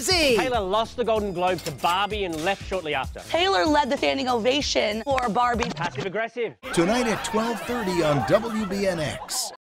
Ramsey. Taylor lost the Golden Globe to Barbie and left shortly after. Taylor led the standing ovation for Barbie. Passive aggressive. Tonight at 12:30 on WBNX.